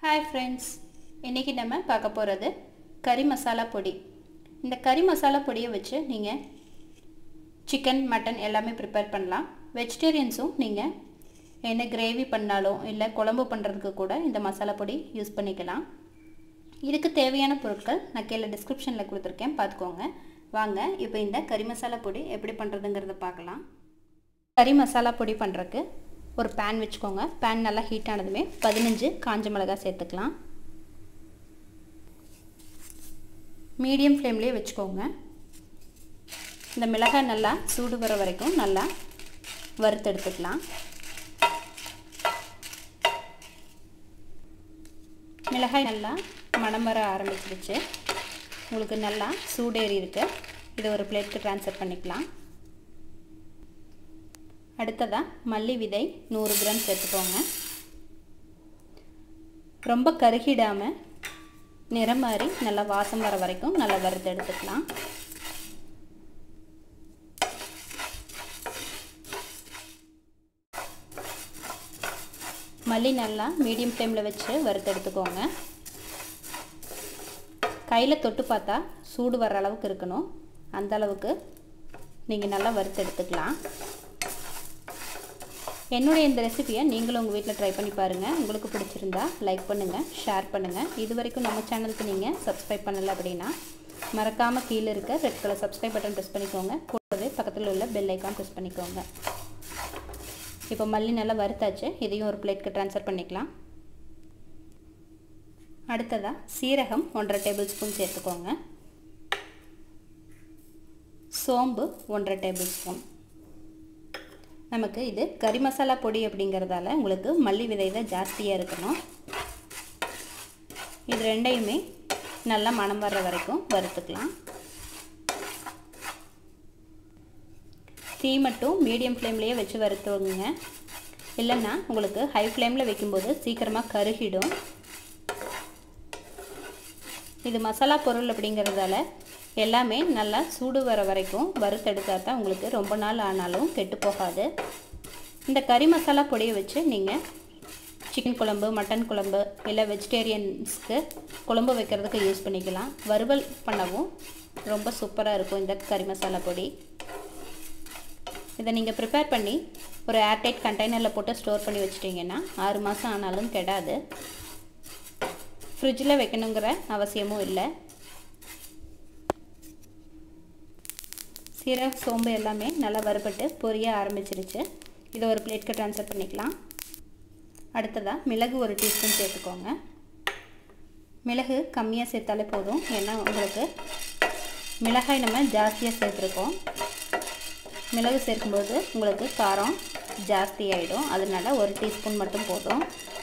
Hi friends, இன்னைக்கு நம்ம பார்க்க போறது கறி மசாலா பொடி. இந்த கறி மசாலா பொடியை வச்சு நீங்க சிக்கன், மட்டன் எல்லாமே ப்ரிப்பேர் பண்ணலாம். வெஜிடேரியன்ஸும் நீங்க என்ன கிரேவி பண்ணாலும் இல்ல குழம்பு பண்றதுக்கு கூட இந்த மசாலா பொடி யூஸ் பண்ணிக்கலாம். இதுக்கு தேவையான பொருட்கள் நான் கீழ டிஸ்கிரிப்ஷன்ல கொடுத்திருக்கேன், பாத்துக்கோங்க. வாங்க இப்போ இந்த கறி மசாலா பொடி எப்படி பண்றதுங்கறத பார்க்கலாம். கறி மசாலா பொடி பண்றதுக்கு ஒரு pan வெச்சுக்கோங்க. pan நல்லா ஹீட் ஆனதுமே 15 காஞ்ச மிளகாய் சேர்த்துக்கலாம். மீடியம் ஃப்ளேம்லயே வெச்சுக்கோங்க. இந்த மிளகாய் நல்லா சூடு வர வரைக்கும் நல்லா வறுத்து எடுத்துக்கலாம். மிளகாய் நல்லா மணம் வர ஆரம்பிச்சிருச்சு. உங்களுக்கு நல்லா சூடேறி இருக்கு. இதை ஒரு பிளேட்க்கு ட்ரான்ஸ்ஃபர் பண்ணிக்கலாம். அடுத்ததா மல்லி விதை 100 கிராம் சேர்த்துக்கோங்க. ரொம்ப கருகிடாம நிறம் மாறி நல்லா வாசம் வர வரைக்கும் நல்லா வறுத்து எடுத்துக்கலாம். மல்லி நல்லா மீடியம் ஃப்ளேம்ல வச்சு வறுத்து எடுத்துக்கோங்க. கையில தொட்டு பார்த்தா சூடு வர அளவுக்கு இருக்கணும். அந்த அளவுக்கு நீங்க நல்லா வறுத்து எடுத்துக்கலாம். என்னோட இந்த ரெசிபியை நீங்களும் உங்கள் வீட்டில் ட்ரை பண்ணி பாருங்கள். உங்களுக்கு பிடிச்சிருந்தா லைக் பண்ணுங்கள், ஷேர் பண்ணுங்கள். இது வரைக்கும் நம்ம சேனலுக்கு நீங்கள் சப்ஸ்கிரைப் பண்ணலை அப்படின்னா மறக்காமல் கீழே இருக்க red colour subscribe button press பண்ணிக்கோங்க. கூடவே பக்கத்தில் உள்ள பெல் ஐக்கான் ப்ரெஸ் பண்ணிக்கோங்க. இப்போ மல்லி நல்லா வறுத்தாச்சு. இதையும் ஒரு பிளேட்க்கு ட்ரான்ஸ்ஃபர் பண்ணிக்கலாம். அடுத்ததாக சீரகம் 1.5 டேபிள் ஸ்பூன் சேர்த்துக்கோங்க. சோம்பு 1.5 டேபிள் ஸ்பூன். நமக்கு இது கறி மசாலா பொடி அப்படிங்கறதால உங்களுக்கு மல்லி விதை தான் ஜாஸ்தியா இருக்கணும். இது ரெண்டையுமே நல்லா மணம் வர வரைக்கும் வறுத்துக்கலாம். தீ மட்டும் மீடியம் ஃப்ளேம்லயே வச்சு வறுத்துங்க. இல்லைன்னா உங்களுக்கு ஹை ஃப்ளேம்ல வைக்கும்போது சீக்கிரமா கருகிடும். இது மசாலா பொருள் அப்படிங்கறதால எல்லாமே நல்லா சூடு வர வரைக்கும் வறுத்தெடுத்தா தான் உங்களுக்கு ரொம்ப நாள் ஆனாலும் கெட்டு போகாது. இந்த கறி மசாலா பொடியை வச்சு நீங்கள் சிக்கன் குழம்பு, மட்டன் குழம்பு இல்லை வெஜிடேரியன்ஸ்க்கு குழம்பு வைக்கிறதுக்கு யூஸ் பண்ணிக்கலாம். வறுவல் பண்ணவும் ரொம்ப சூப்பராக இருக்கும் இந்த கறி மசாலா பொடி. இதை நீங்கள் ப்ரிப்பேர் பண்ணி ஒரு ஏர்டைட் கண்டெய்னரில் போட்டு ஸ்டோர் பண்ணி வச்சிட்டிங்கன்னா 6 மாதம் ஆனாலும் கெடாது. ஃப்ரிட்ஜில் வைக்கணுங்கிற அவசியமும் இல்லை. சீரகம், சோம்பு எல்லாமே நல்லா வறுபட்டு பொரிய ஆரம்பிச்சிருச்சு. இதை ஒரு பிளேட்க்கு ட்ரான்ஸ்ஃபர் பண்ணிக்கலாம். அடுத்ததாக மிளகு 1 டீஸ்பூன் சேர்த்துக்கோங்க. மிளகு கம்மியாக சேர்த்தாலே போதும். ஏன்னா உங்களுக்கு மிளகாய் நம்ம ஜாஸ்தியாக சேர்த்துருக்கோம். மிளகு சேர்க்கும்போது உங்களுக்கு காரம் ஜாஸ்தி ஆகிடும். அதனால 1 டீஸ்பூன் மட்டும் போதும்.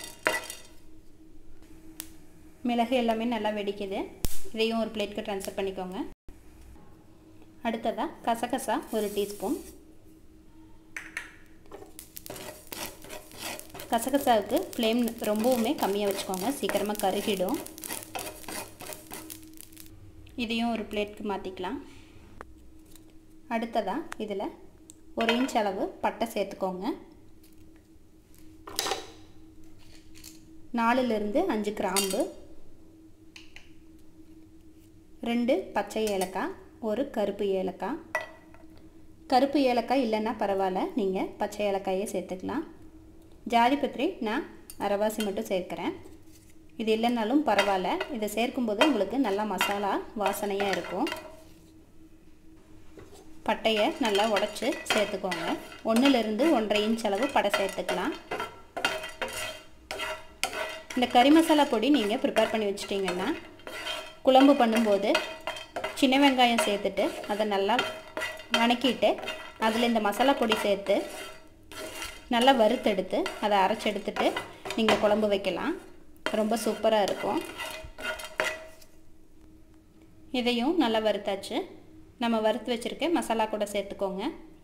மிளகு எல்லாமே நல்லா வெடிக்குது. இதையும் ஒரு பிளேட்க்கு ட்ரான்ஸ்ஃபர் பண்ணிக்கோங்க. அடுத்ததாக கசகசா 1 டீஸ்பூன். கசகசாவுக்கு ஃப்ளேம் ரொம்பவுமே கம்மியாக வச்சுக்கோங்க, சீக்கிரமாக கருகிடும். இதையும் ஒரு பிளேட்க்கு மாற்றிக்கலாம். அடுத்ததாக இதில் 1 இன்ச் அளவு பட்டை சேர்த்துக்கோங்க. 4லிருந்து 5 கிராம்பு, 2 பச்சை ஏலக்காய், 1 கருப்பு ஏலக்காய். கருப்பு ஏலக்காய் இல்லைன்னா பரவாயில்ல, நீங்கள் பச்சை ஏலக்காயே சேர்த்துக்கலாம். ஜாதிபத்திரி நான் அரைவாசி மட்டும் சேர்க்குறேன். இது இல்லைன்னாலும் பரவாயில்ல. இதை சேர்க்கும்போது உங்களுக்கு நல்லா மசாலா வாசனையாக இருக்கும். பட்டையை நல்லா உடைச்சி சேர்த்துக்கோங்க. 1லிருந்து 1.5 இன்ச் அளவு பட்டை சேர்த்துக்கலாம். இந்த கறி மசாலா பொடி நீங்கள் ப்ரிப்பேர் பண்ணி வச்சிட்டிங்கன்னா குழம்பு பண்ணும்போது சின்ன வெங்காயம் சேர்த்துட்டு அதை நல்லா வணக்கிட்டு அதில் இந்த மசாலா பொடி சேர்த்து நல்லா வறுத்தெடுத்து அதை அரைச்சி எடுத்துட்டு நீங்கள் குழம்பு வைக்கலாம். ரொம்ப சூப்பராக இருக்கும். இதையும் நல்லா வறுத்தாச்சு. நம்ம வறுத்து வச்சுருக்க மசாலா கூட சேர்த்துக்கோங்க.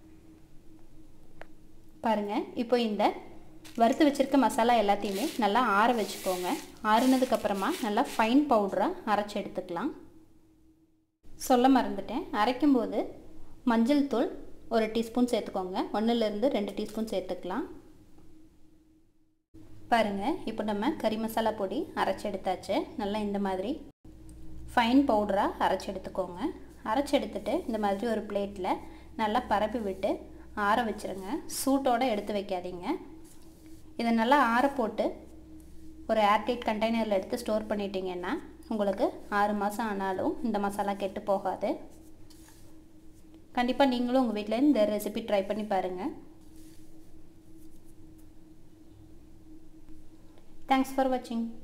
பாருங்கள், இப்போ இந்த வறுத்து வச்சுருக்க மசாலா எல்லாத்தையுமே நல்லா ஆற வச்சுக்கோங்க. ஆறுனதுக்கப்புறமா நல்லா ஃபைன் பவுடராக அரைச்சி எடுத்துக்கலாம். சொல்ல மறந்துட்டேன், அரைக்கும்போது மஞ்சள் தூள் 1 டீஸ்பூன் சேர்த்துக்கோங்க. 1லிருந்து 2 டீஸ்பூன் சேர்த்துக்கலாம். பாருங்கள், இப்போ நம்ம கறி மசாலா பொடி அரைச்சி எடுத்தாச்சு. நல்லா இந்த மாதிரி ஃபைன் பவுடராக அரைச்சி எடுத்துக்கோங்க. அரைச்சி எடுத்துட்டு இந்த மாதிரி ஒரு பிளேட்டில் நல்லா பரப்பி விட்டு ஆற வச்சுருங்க. சூட்டோடு எடுத்து வைக்காதீங்க. இதை நல்லா ஆற போட்டு ஒரு ஏர்டைட் கண்டெய்னரில் எடுத்து ஸ்டோர் பண்ணிட்டீங்கன்னா உங்களுக்கு 6 மாதம் ஆனாலும் இந்த மசாலா கெட்டு போகாது. கண்டிப்பாக நீங்களும் உங்கள் வீட்டில் இந்த ரெசிபி ட்ரை பண்ணி பாருங்கள். தேங்க்ஸ் ஃபார் வாட்சிங்.